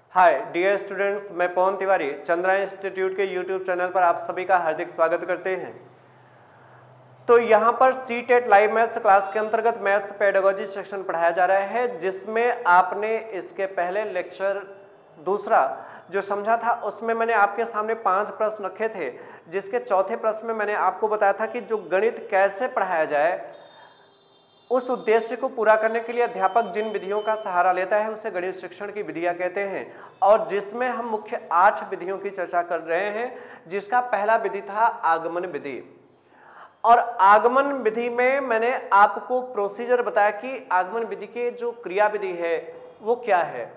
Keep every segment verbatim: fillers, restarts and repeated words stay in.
हाय dear students, मैं Pawan Tiwari Chandra institute के YouTube channel पर आप सभी का हार्दिक स्वागत करते हैं। तो यहाँ पर CTET live maths class के अंतर्गत मैथ्स पेडागोजी सेक्शन पढ़ाया जा रहा है, जिसमें आपने इसके पहले लेक्चर दूसरा जो समझा था उसमें मैंने आपके सामने पांच प्रश्न रखे थे, जिसके चौथे प्रश्न में मैंने आपको बताया था कि जो गणित कैसे पढ़ाया जाए उस उद्देश्य को पूरा करने के लिए अध्यापक जिन विधियों का सहारा लेता है उसे गणित शिक्षण की विधियां कहते हैं, और जिसमें हम मुख्य आठ विधियों की चर्चा कर रहे हैं, जिसका पहला विधि था आगमन विधि। और आगमन विधि में मैंने आपको प्रोसीजर बताया कि आगमन विधि के जो क्रिया विधि है वो क्या है,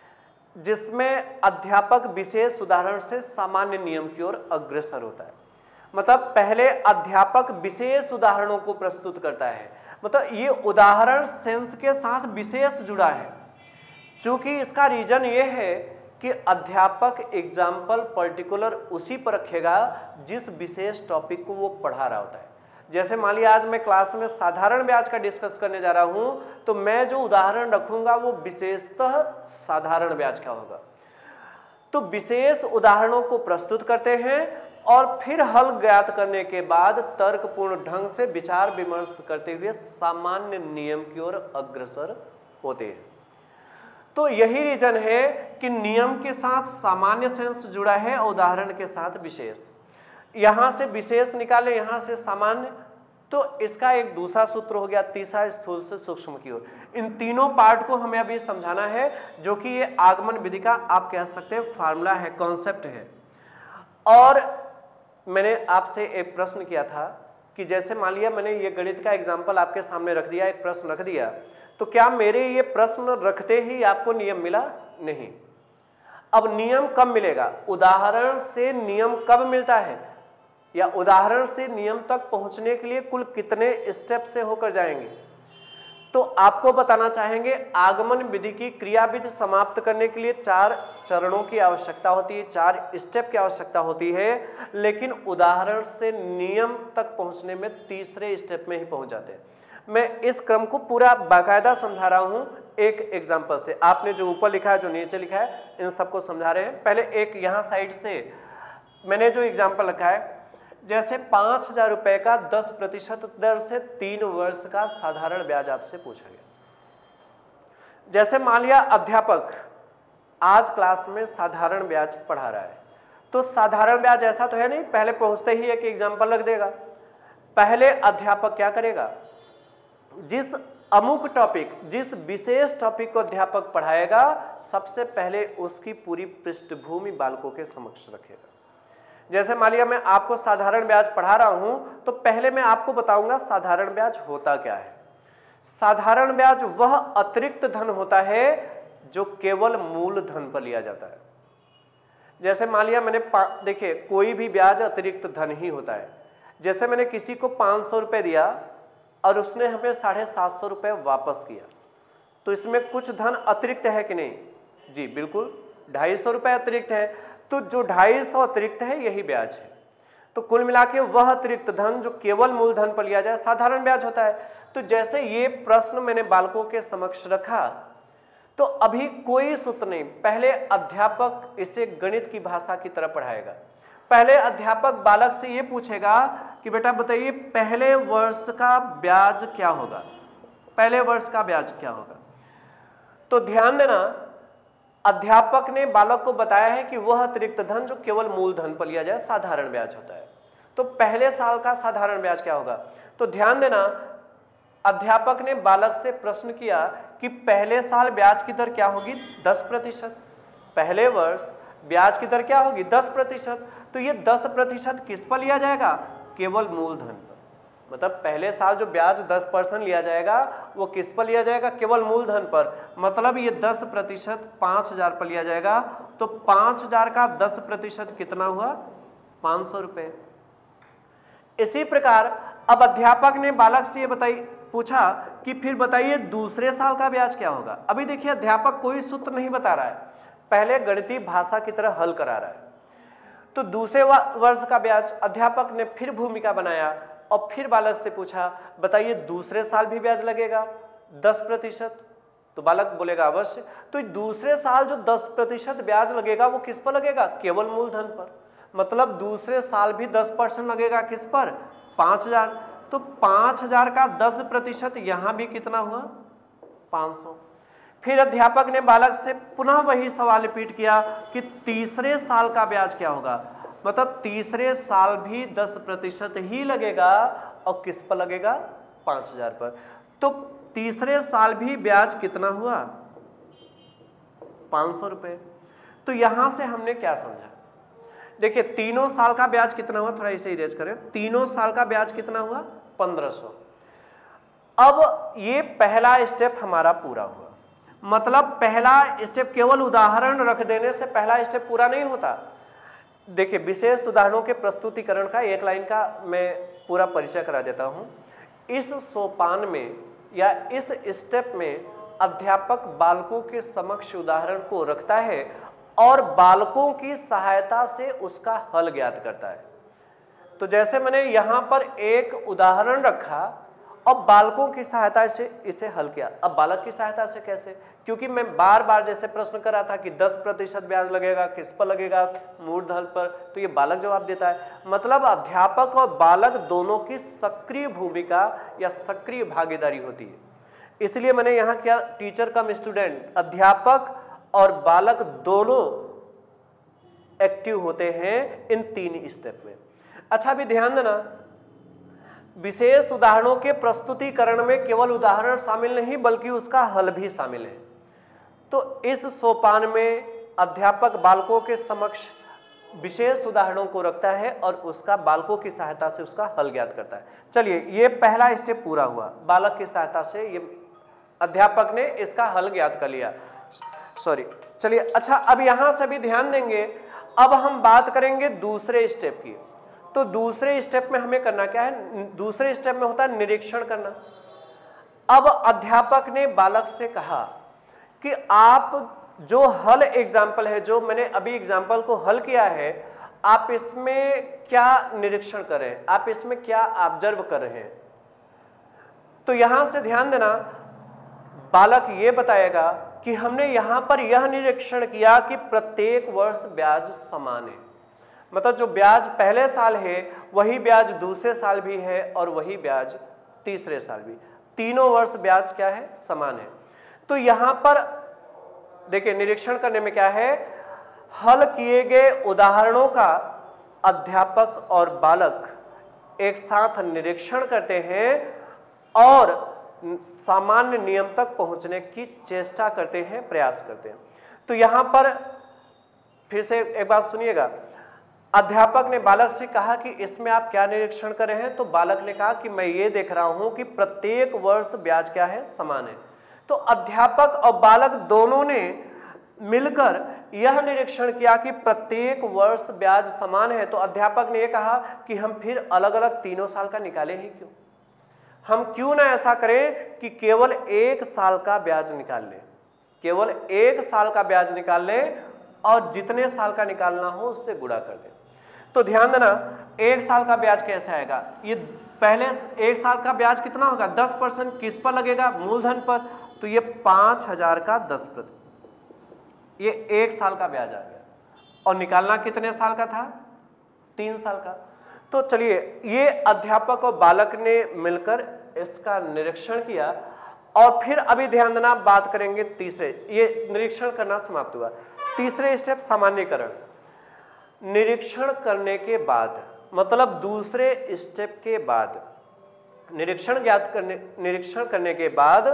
जिसमें अध्यापक विशेष उदाहरण से सामान्य नियम की ओर अग्रसर होता है। मतलब पहले अध्यापक विशेष उदाहरणों को प्रस्तुत करता है, मतलब ये उदाहरण सेंस के साथ विशेष जुड़ा है। चूंकि इसका रीजन ये है कि अध्यापक एग्जाम्पल पर्टिकुलर उसी पर रखेगा जिस विशेष टॉपिक को वो पढ़ा रहा होता है। जैसे मान लिया आज मैं क्लास में साधारण ब्याज का डिस्कस करने जा रहा हूं, तो मैं जो उदाहरण रखूंगा वो विशेषतः साधारण ब्याज का होगा। तो विशेष उदाहरणों को प्रस्तुत करते हैं और फिर हल ज्ञात करने के बाद तर्कपूर्ण ढंग से विचार विमर्श करते हुए सामान्य नियम की ओर अग्रसर होते हैं। तो यही रीजन है कि नियम के साथ सामान्य सेंस जुड़ा है और उदाहरण के साथ विशेष। यहां से विशेष निकाले, यहां से सामान्य, तो इसका एक दूसरा सूत्र हो गया, तीसरा स्थूल से सूक्ष्म की ओर। इन तीनों पार्ट को हमें अभी समझाना है, जो कि ये आगमन विधि का आप कह सकते हैं फार्मूला है, कॉन्सेप्ट है। और मैंने आपसे एक प्रश्न किया था कि जैसे मान लिया मैंने ये गणित का एग्जाम्पल आपके सामने रख दिया, एक प्रश्न रख दिया, तो क्या मेरे ये प्रश्न रखते ही आपको नियम मिला? नहीं। अब नियम कब मिलेगा? उदाहरण से नियम कब मिलता है, या उदाहरण से नियम तक पहुंचने के लिए कुल कितने स्टेप से होकर जाएंगे, तो आपको बताना चाहेंगे। आगमन विधि की क्रियाविधि समाप्त करने के लिए चार चरणों की आवश्यकता होती है, चार स्टेप की आवश्यकता होती है, लेकिन उदाहरण से नियम तक पहुंचने में तीसरे स्टेप में ही पहुंच जाते हैं। मैं इस क्रम को पूरा बाकायदा समझा रहा हूं एक एग्जाम्पल से। आपने जो ऊपर लिखा है, जो नीचे लिखा है, इन सबको समझा रहे हैं। पहले एक यहां साइड से मैंने जो एग्जाम्पल रखा है, जैसे पांच हजार रुपए का दस प्रतिशत दर से तीन वर्ष का साधारण ब्याज आपसे पूछा गया। जैसे मान लिया अध्यापक आज क्लास में साधारण ब्याज पढ़ा रहा है, तो साधारण ब्याज ऐसा तो है नहीं पहले पहुंचते ही एक एग्जाम्पल रख देगा। पहले अध्यापक क्या करेगा, जिस अमुक टॉपिक, जिस विशेष टॉपिक को अध्यापक पढ़ाएगा, सबसे पहले उसकी पूरी पृष्ठभूमि बालकों के समक्ष रखेगा। जैसे मान लिया मैं आपको साधारण ब्याज पढ़ा रहा हूं, तो पहले मैं आपको बताऊंगा साधारण ब्याज होता क्या है। साधारण ब्याज वह अतिरिक्त धन होता है जो केवल मूल धन पर लिया जाता है। जैसे मान लिया मैंने, देखिए कोई भी ब्याज अतिरिक्त धन ही होता है। जैसे मैंने किसी को पांच सौ रुपए दिया और उसने हमें साढ़े सात सौ रुपए वापस किया, तो इसमें कुछ धन अतिरिक्त है कि नहीं? जी बिल्कुल, ढाई सौ रुपए अतिरिक्त है। तो जो ढाई सौ अतिरिक्त है यही ब्याज है। तो कुल मिला के वह अतिरिक्त धन जो केवल मूलधन पर लिया जाए साधारण ब्याज होता है। तो जैसे ये प्रश्न मैंने बालकों के समक्ष रखा, तो अभी कोई सूत्र नहीं, पहले अध्यापक इसे गणित की भाषा की तरह पढ़ाएगा। पहले अध्यापक बालक से ये पूछेगा कि बेटा बताइए पहले वर्ष का ब्याज क्या होगा, पहले वर्ष का ब्याज क्या होगा। तो ध्यान देना, अध्यापक ने बालक को बताया है कि वह अतिरिक्त धन जो केवल मूलधन पर लिया जाए साधारण ब्याज होता है। तो पहले साल का साधारण ब्याज क्या होगा? तो ध्यान देना, अध्यापक ने बालक से प्रश्न किया कि पहले साल ब्याज की दर क्या होगी? दस प्रतिशत। पहले वर्ष ब्याज की दर क्या होगी? दस प्रतिशत। तो ये दस प्रतिशत किस पर लिया जाएगा? केवल मूलधन पर। मतलब पहले साल जो ब्याज दस परसेंट लिया जाएगा वो किस पर लिया जाएगा? केवल मूलधन पर। मतलब ये दस प्रतिशत पांच हजार पर लिया जाएगा। तो पांच हजार का दस प्रतिशत कितना हुआ? पांच सौ रुपए। इसी प्रकार अब अध्यापक ने बालक से ये बताई पूछा कि फिर बताइए दूसरे साल का ब्याज क्या होगा। अभी देखिए अध्यापक कोई सूत्र नहीं बता रहा है, पहले गणितीय भाषा की तरह हल करा रहा है। तो दूसरे वर्ष का ब्याज अध्यापक ने फिर भूमिका बनाया और फिर बालक से पूछा बताइए दूसरे साल भी ब्याज लगेगा दस प्रतिशत। तो बालक बोलेगा अवश्य। तो दूसरे साल जो दस प्रतिशत ब्याज लगेगा वो किस पर लगेगा? केवल मूलधन पर। मतलब दूसरे साल भी दस परसेंट लगेगा किस पर? पाँच हजार। तो पाँच हजार का दस प्रतिशत यहाँ भी कितना हुआ? पाँच सौ। फिर अध्यापक ने बालक से पुनः वही सवाल रिपीट किया कि तीसरे साल का ब्याज क्या होगा। मतलब तीसरे साल भी दस प्रतिशत ही लगेगा और किस पर लगेगा? पाँच हजार पर। तो तीसरे साल भी ब्याज कितना हुआ? पाँच सौ रुपये। तो यहां से हमने क्या समझा? देखिए तीनों साल का ब्याज कितना हुआ, थोड़ा इसे इरेज करें। तीनों साल का ब्याज कितना हुआ? पंद्रह सौ। अब ये पहला स्टेप हमारा पूरा हुआ। मतलब पहला स्टेप, केवल उदाहरण रख देने से पहला स्टेप पूरा नहीं होता। देखिए विशेष उदाहरणों के प्रस्तुतिकरण का एक लाइन का मैं पूरा परिचय करा देता हूं। इस सोपान में या इस स्टेप में अध्यापक बालकों के समक्ष उदाहरण को रखता है और बालकों की सहायता से उसका हल ज्ञात करता है। तो जैसे मैंने यहां पर एक उदाहरण रखा और बालकों की सहायता से इसे हल किया। अब बालक की सहायता से कैसे? क्योंकि मैं बार बार जैसे प्रश्न कर रहा था कि दस प्रतिशत ब्याज लगेगा, किस पर लगेगा? मूलधन पर। तो ये बालक जवाब देता है। मतलब अध्यापक और बालक दोनों की सक्रिय भूमिका या सक्रिय भागीदारी होती है। इसलिए मैंने यहाँ क्या, टीचर कम स्टूडेंट, अध्यापक और बालक दोनों एक्टिव होते हैं इन तीन स्टेप में। अच्छा अभी ध्यान देना, विशेष उदाहरणों के प्रस्तुतिकरण में केवल उदाहरण शामिल नहीं बल्कि उसका हल भी शामिल है। तो इस सोपान में अध्यापक बालकों के समक्ष विशेष उदाहरणों को रखता है और उसका बालकों की सहायता से उसका हल ज्ञात करता है। चलिए ये पहला स्टेप पूरा हुआ, बालक की सहायता से ये अध्यापक ने इसका हल ज्ञात कर लिया। सॉरी, चलिए अच्छा अब यहां से भी ध्यान देंगे। अब हम बात करेंगे दूसरे स्टेप की। तो दूसरे स्टेप में हमें करना क्या है? दूसरे स्टेप में होता है निरीक्षण करना। अब अध्यापक ने बालक से कहा कि आप जो हल एग्जाम्पल है, जो मैंने अभी एग्जाम्पल को हल किया है, आप इसमें क्या निरीक्षण कर रहे हैं, आप इसमें क्या ऑब्जर्व कर रहे हैं। तो यहां से ध्यान देना, बालक ये बताएगा कि हमने यहां पर यह निरीक्षण किया कि प्रत्येक वर्ष ब्याज समान है। मतलब जो ब्याज पहले साल है वही ब्याज दूसरे साल भी है और वही ब्याज तीसरे साल भी, तीनों वर्ष ब्याज क्या है? समान है। तो यहां पर देखिए निरीक्षण करने में क्या है, हल किए गए उदाहरणों का अध्यापक और बालक एक साथ निरीक्षण करते हैं और सामान्य नियम तक पहुंचने की चेष्टा करते हैं, प्रयास करते हैं। तो यहां पर फिर से एक बात सुनिएगा, अध्यापक ने बालक से कहा कि इसमें आप क्या निरीक्षण कर रहे हैं? तो बालक ने कहा कि मैं ये देख रहा हूं कि प्रत्येक वर्ष ब्याज क्या है? समान है। तो अध्यापक और बालक दोनों ने मिलकर यह निरीक्षण किया कि प्रत्येक वर्ष ब्याज समान है। तो अध्यापक ने यह कहा कि हम फिर अलग अलग तीनों साल का निकालें ही क्यों? हम क्यों ना ऐसा करें कि केवल एक साल का ब्याज निकाल लें, केवल एक साल का ब्याज निकाल लें और जितने साल का निकालना हो उससे गुणा कर दें। तो ध्यान देना, एक साल का ब्याज कैसे आएगा? ये पहले एक साल का ब्याज कितना होगा? दस परसेंट किस पर लगेगा? मूलधन पर। तो ये पांच हजार का दस प्रतिशत, ये एक साल का ब्याज आ गया। और निकालना कितने साल का था? तीन साल का। तो चलिए ये अध्यापक और बालक ने मिलकर इसका निरीक्षण किया और फिर अभी ध्यान देना, बात करेंगे तीसरे, ये निरीक्षण करना समाप्त हुआ। तीसरे स्टेप सामान्यीकरण। निरीक्षण करने के बाद, मतलब दूसरे स्टेप के बाद, निरीक्षण ज्ञात करने निरीक्षण करने के बाद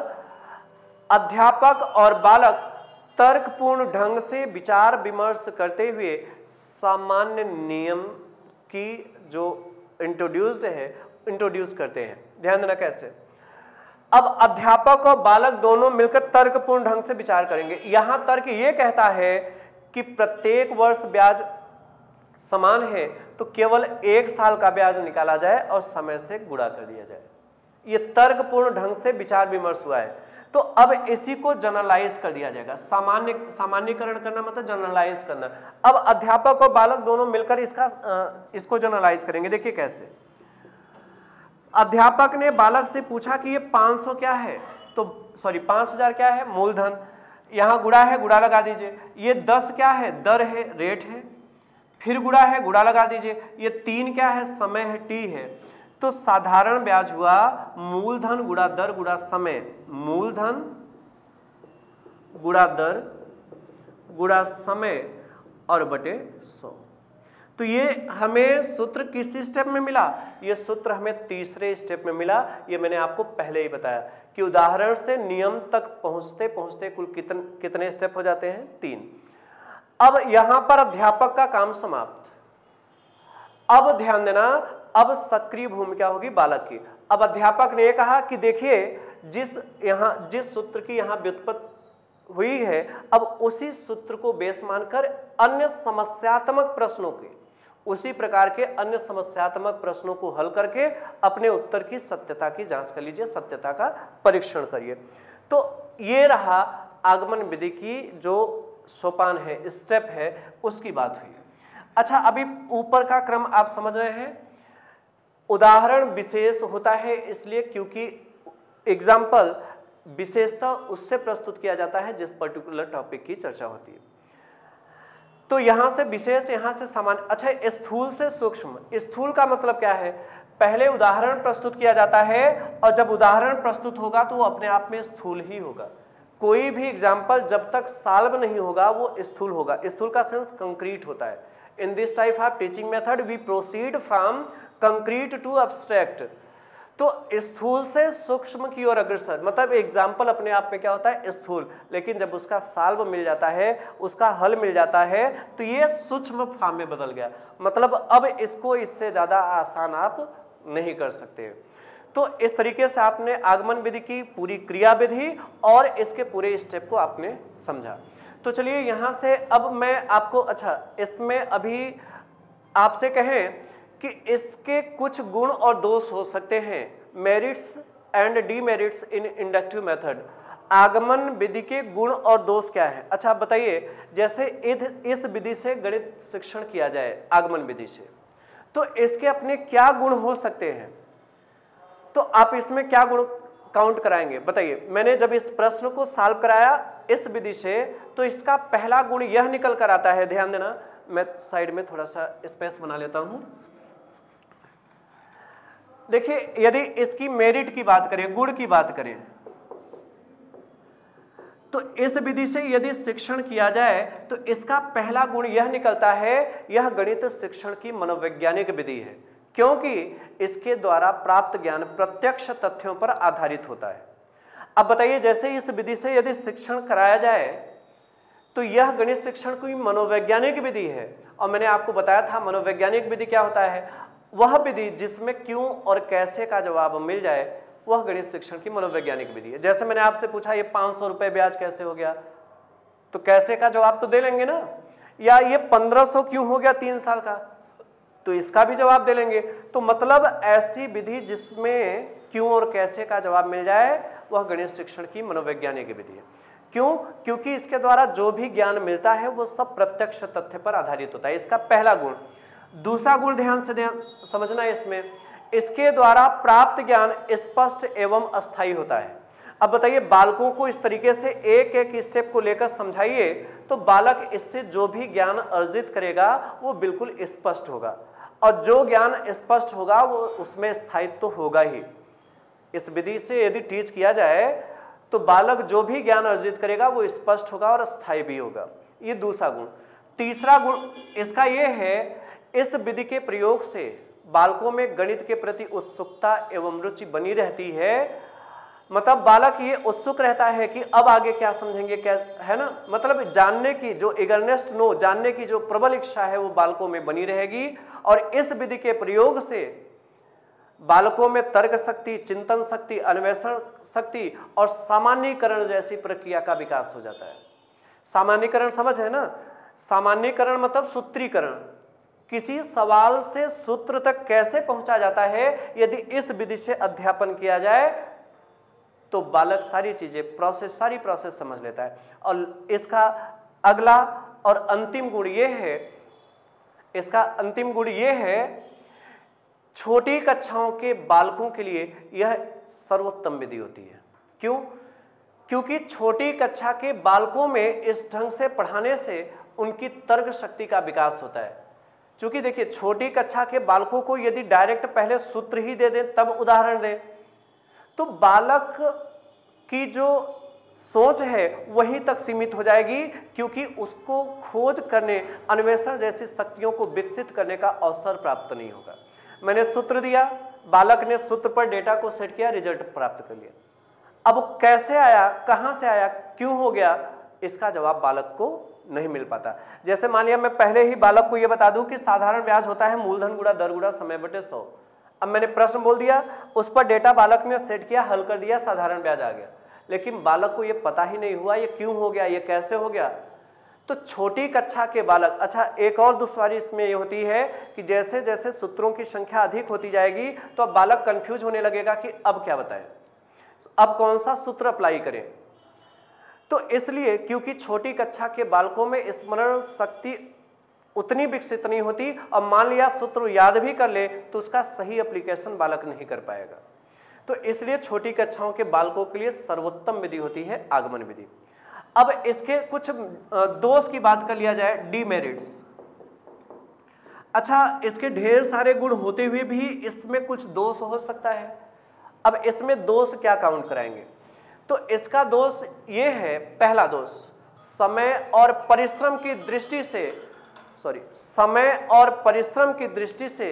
अध्यापक और बालक तर्कपूर्ण ढंग से विचार विमर्श करते हुए सामान्य नियम की जो इंट्रोड्यूस्ड है इंट्रोड्यूस करते हैं। ध्यान देना कैसे। अब अध्यापक और बालक दोनों मिलकर तर्कपूर्ण ढंग से विचार करेंगे। यहां तर्क ये कहता है कि प्रत्येक वर्ष ब्याज समान है तो केवल एक साल का ब्याज निकाला जाए और समय से गुणा कर दिया जाए। ये तर्कपूर्ण ढंग से विचार विमर्श हुआ है। तो अब इसी को जनरलाइज कर दिया जाएगा। सामान्य सामान्यकरण करना मतलब जनरलाइज करना। अब अध्यापक और बालक दोनों मिलकर इसका इसको जनरलाइज करेंगे। देखिए कैसे। अध्यापक ने बालक से पूछा कि ये पाँच सौ क्या है? तो सॉरी पाँच हजार क्या है मूलधन, यहाँ गुणा है गुणा लगा दीजिए, ये दस क्या है दर है रेट है, फिर गुणा है गुणा लगा दीजिए, ये तीन क्या है समय है टी है। तो साधारण ब्याज हुआ मूलधन गुणा दर गुणा समय, मूलधन गुणा दर गुणा समय और बटे सौ। तो ये हमें सूत्र किस स्टेप में मिला, ये सूत्र हमें तीसरे स्टेप में मिला। ये मैंने आपको पहले ही बताया कि उदाहरण से नियम तक पहुंचते पहुंचते कुल कितने कितने स्टेप हो जाते हैं, तीन। अब यहां पर अध्यापक का काम समाप्त। अब ध्यान देना, अब सक्रिय भूमिका होगी बालक की। अब अध्यापक ने यह कहा कि देखिए जिस यहां जिस सूत्र की यहां व्युत्पत्ति हुई है, अब उसी सूत्र को बेस मानकर अन्य समस्यात्मक प्रश्नों के उसी प्रकार के अन्य समस्यात्मक प्रश्नों को हल करके अपने उत्तर की सत्यता की जांच कर लीजिए, सत्यता का परीक्षण करिए। तो ये रहा आगमन विधि की जो सोपान है, स्टेप है, उसकी बात हुई। अच्छा, अभी ऊपर का क्रम आप समझ रहे हैं। उदाहरण विशेष होता है इसलिए क्योंकि एग्जाम्पल विशेषता उससे प्रस्तुत किया जाता है जिस पर्टिकुलर टॉपिक की चर्चा होती है। तो यहां से विशेष, यहां से सामान्य। अच्छा, स्थूल से सूक्ष्म। स्थूल का मतलब क्या है, पहले उदाहरण प्रस्तुत किया जाता है और जब उदाहरण प्रस्तुत होगा तो वो अपने आप में स्थूल ही होगा। कोई भी एग्जाम्पल जब तक सॉल्व नहीं होगा वो स्थूल होगा। स्थूल का सेंस कंक्रीट होता है। In this type of teaching method we proceed from concrete to abstract. तो स्थूल से सूक्ष्म की ओर अग्रसर, मतलब एग्जाम्पल अपने आप में क्या होता है स्थूल, लेकिन जब उसका सॉल्व मिल जाता है, उसका हल मिल जाता है, तो ये सूक्ष्म फॉर्म में बदल गया। मतलब अब इसको इससे ज्यादा आसान आप नहीं कर सकते। तो इस तरीके से आपने आगमन विधि की पूरी क्रिया विधि और इसके पूरे स्टेप को आपने समझा। तो चलिए यहां से अब मैं आपको, अच्छा इसमें अभी आपसे कहें कि इसके कुछ गुण और दोष हो सकते हैं, merits and demerits in inductive method. आगमन विधि के गुण और दोष क्या है? अच्छा आप बताइए, जैसे इस विधि से गणित शिक्षण किया जाए आगमन विधि से, तो इसके अपने क्या गुण हो सकते हैं? तो आप इसमें क्या गुण काउंट कराएंगे बताइए। मैंने जब इस प्रश्न को सॉल्व कराया इस विधि से, तो इसका पहला गुण यह निकल कर आता है, ध्यान देना, मैं साइड में थोड़ा सा स्पेस बना लेता हूं। देखिए, यदि इसकी मेरिट की बात करें, गुण की बात करें, तो इस विधि से यदि शिक्षण किया जाए तो इसका पहला गुण यह निकलता है, यह गणित शिक्षण की मनोवैज्ञानिक विधि है, क्योंकि इसके द्वारा प्राप्त ज्ञान प्रत्यक्ष तथ्यों पर आधारित होता है। अब बताइए, जैसे इस विधि से यदि शिक्षण कराया जाए तो यह गणित शिक्षण की मनोवैज्ञानिक विधि है। और मैंने आपको बताया था मनोवैज्ञानिक विधि क्या होता है, वह विधि जिसमें क्यों और कैसे का जवाब मिल जाए, वह गणित शिक्षण की मनोवैज्ञानिक विधि है। जैसे मैंने आपसे पूछा ये पांच सौ रुपए ब्याज कैसे हो गया, तो कैसे का जवाब तो दे लेंगे ना, या ये पंद्रह सौ क्यों हो गया तीन साल का, तो इसका भी जवाब दे लेंगे। तो मतलब ऐसी विधि जिसमें क्यों और कैसे का जवाब मिल जाए, वह गणित शिक्षण की मनोवैज्ञानिक विधि है। क्यों? क्योंकि इसके द्वारा जो भी ज्ञान मिलता है वो सब प्रत्यक्ष तथ्य पर आधारित होता है। इसका पहला गुण। दूसरा गुण ध्यान से ध्यान समझना, इसमें इसके द्वारा प्राप्त ज्ञान स्पष्ट एवं अस्थायी होता है। अब बताइए, बालकों को इस तरीके से एक एक स्टेप को लेकर समझाइए तो बालक इससे जो भी ज्ञान अर्जित करेगा वो बिल्कुल स्पष्ट होगा, और जो ज्ञान स्पष्ट होगा वो उसमें स्थायित्व तो होगा ही। इस विधि से यदि टीच किया जाए तो बालक जो भी ज्ञान अर्जित करेगा वो स्पष्ट होगा और स्थायी भी होगा। ये दूसरा गुण। तीसरा गुण इसका ये है, इस विधि के प्रयोग से बालकों में गणित के प्रति उत्सुकता एवं रुचि बनी रहती है। मतलब बालक ये उत्सुक रहता है कि अब आगे क्या समझेंगे, क्या है ना, मतलब जानने की जो इगरनेस टू नो, जानने की जो प्रबल इच्छा है वो बालकों में बनी रहेगी। और इस विधि के प्रयोग से बालकों में तर्क शक्ति, चिंतन शक्ति, अन्वेषण शक्ति और सामान्यीकरण जैसी प्रक्रिया का विकास हो जाता है। सामान्यीकरण समझ है ना, सामान्यीकरण मतलब सूत्रीकरण, किसी सवाल से सूत्र तक कैसे पहुंचा जाता है, यदि इस विधि से अध्यापन किया जाए तो बालक सारी चीजें प्रोसेस सारी प्रोसेस समझ लेता है। और इसका अगला और अंतिम गुण ये है, इसका अंतिम गुण ये है, छोटी कक्षाओं के बालकों के लिए यह सर्वोत्तम विधि होती है। क्यों? क्योंकि छोटी कक्षा के बालकों में इस ढंग से पढ़ाने से उनकी तर्क शक्ति का विकास होता है। क्योंकि देखिए छोटी कक्षा के बालकों को यदि डायरेक्ट पहले सूत्र ही दे दें तब उदाहरण दें तो बालक की जो सोच है वहीं तक सीमित हो जाएगी, क्योंकि उसको खोज करने, अन्वेषण जैसी शक्तियों को विकसित करने का अवसर प्राप्त नहीं होगा। मैंने सूत्र दिया, बालक ने सूत्र पर डेटा को सेट किया, रिजल्ट प्राप्त कर लिया। अब कैसे आया, कहां से आया, क्यों हो गया, इसका जवाब बालक को नहीं मिल पाता। जैसे मान लिया मैं पहले ही बालक को यह बता दूं कि साधारण ब्याज होता है मूलधन गुणा दर गुणा समय बटे सौ। अब मैंने प्रश्न बोल दिया, उस पर डेटा बालक ने सेट किया, हल कर दिया, साधारण ब्याज आ गया, लेकिन बालक को यह पता ही नहीं हुआ ये क्यों हो गया, ये कैसे हो गया। तो छोटी कक्षा के बालक, अच्छा एक और दुश्वारी इसमें ये होती है कि जैसे जैसे सूत्रों की संख्या अधिक होती जाएगी तो अब बालक कंफ्यूज होने लगेगा कि अब क्या बताएं, अब कौन सा सूत्र अप्लाई करें। तो इसलिए क्योंकि छोटी कक्षा के बालकों में स्मरण शक्ति उतनी विकसित नहीं होती, और मान लिया सूत्र याद भी कर ले तो उसका सही एप्लीकेशन बालक नहीं कर पाएगा। तो इसलिए छोटी कक्षाओं के बालकों के लिए सर्वोत्तम विधि होती है आगमन विधि। अब इसके कुछ दोष की बात कर लिया जाए, डीमेरिट्स। अच्छा इसके ढेर सारे गुण होते हुए भी इसमें कुछ दोष हो सकता है। अब इसमें दोष क्या काउंट कराएंगे, तो इसका दोष ये है, पहला दोष समय और परिश्रम की दृष्टि से, सॉरी समय और परिश्रम की दृष्टि से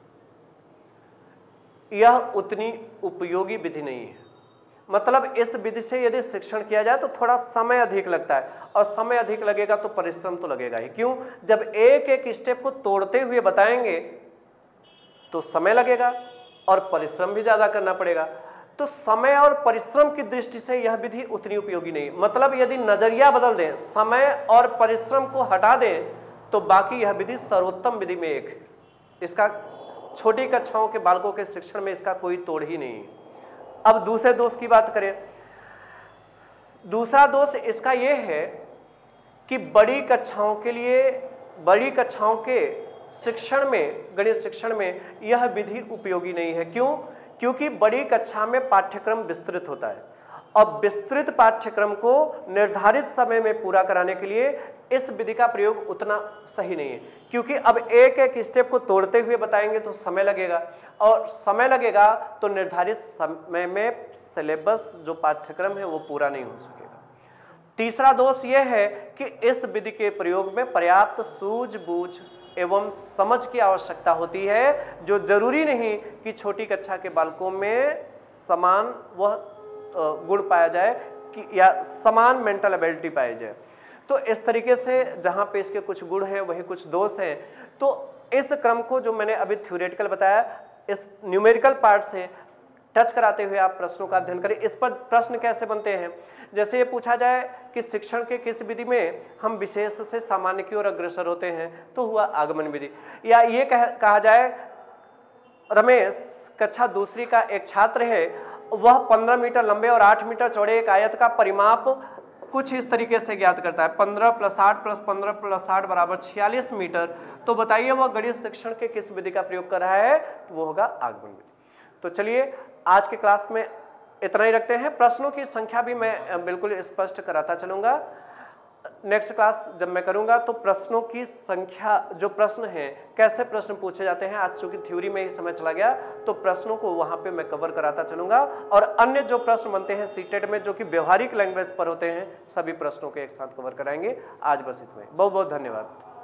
यह उतनी उपयोगी विधि नहीं है। मतलब इस विधि से यदि शिक्षण किया जाए तो थोड़ा समय अधिक लगता है, और समय अधिक लगेगा तो परिश्रम तो लगेगा ही। क्यों, जब एक एक स्टेप को तोड़ते हुए बताएंगे तो समय लगेगा और परिश्रम भी ज्यादा करना पड़ेगा। तो समय और परिश्रम की दृष्टि से यह विधि उतनी उपयोगी नहीं। मतलब यदि नजरिया बदल दें, समय और परिश्रम को हटा दें, तो बाकी यह विधि सर्वोत्तम विधि में एक है। इसका छोटी कक्षाओं के बालकों के शिक्षण में इसका कोई तोड़ ही नहीं है। अब दूसरे दोष की बात करें, दूसरा दोष इसका यह है कि बड़ी कक्षाओं के लिए, बड़ी कक्षाओं के शिक्षण में, गणित शिक्षण में यह विधि उपयोगी नहीं है। क्यों, क्योंकि बड़ी कक्षा में पाठ्यक्रम विस्तृत होता है, और विस्तृत पाठ्यक्रम को निर्धारित समय में पूरा कराने के लिए इस विधि का प्रयोग उतना सही नहीं है। क्योंकि अब एक एक स्टेप को तोड़ते हुए बताएंगे तो समय लगेगा, और समय लगेगा तो निर्धारित समय में सिलेबस जो पाठ्यक्रम है वो पूरा नहीं हो सकेगा। तीसरा दोष यह है कि इस विधि के प्रयोग में पर्याप्त सूझबूझ एवं समझ की आवश्यकता होती है, जो जरूरी नहीं कि छोटी कक्षा के बालकों में समान वह गुण पाया जाए कि या समान मेंटल एबिलिटी पाई जाए। तो इस तरीके से जहाँ पे इसके कुछ गुण हैं वही कुछ दोष हैं। तो इस क्रम को जो मैंने अभी थ्योरेटिकल बताया, इस न्यूमेरिकल पार्ट से टच कराते हुए आप प्रश्नों का अध्ययन करें। इस पर प्रश्न कैसे बनते हैं, जैसे ये पूछा जाए कि शिक्षण के किस विधि में हम विशेष से सामान्य की ओर अग्रसर होते हैं, तो हुआ आगमन विधि। या ये कह, कहा जाए रमेश कक्षा दूसरी का एक छात्र है, वह पंद्रह मीटर लंबे और आठ मीटर चौड़े एक आयत का परिमाप कुछ इस तरीके से ज्ञात करता है, पंद्रह प्लस आठ प्लस पंद्रह प्लस आठ बराबर छियालीस मीटर। तो बताइए वह गणित शिक्षण के किस विधि का प्रयोग कर रहा है, तो वो होगा आगमन विधि। तो चलिए आज के क्लास में इतना ही रखते हैं। प्रश्नों की संख्या भी मैं बिल्कुल स्पष्ट कराता चलूंगा। नेक्स्ट क्लास जब मैं करूंगा तो प्रश्नों की संख्या, जो प्रश्न हैं कैसे प्रश्न पूछे जाते हैं, आज चूंकि थ्योरी में ही समय चला गया तो प्रश्नों को वहां पे मैं कवर कराता चलूंगा, और अन्य जो प्रश्न बनते हैं सीटेट में जो कि व्यवहारिक लैंग्वेज पर होते हैं, सभी प्रश्नों के एक साथ कवर कराएंगे। आज बस इतना ही, बहुत बहुत धन्यवाद।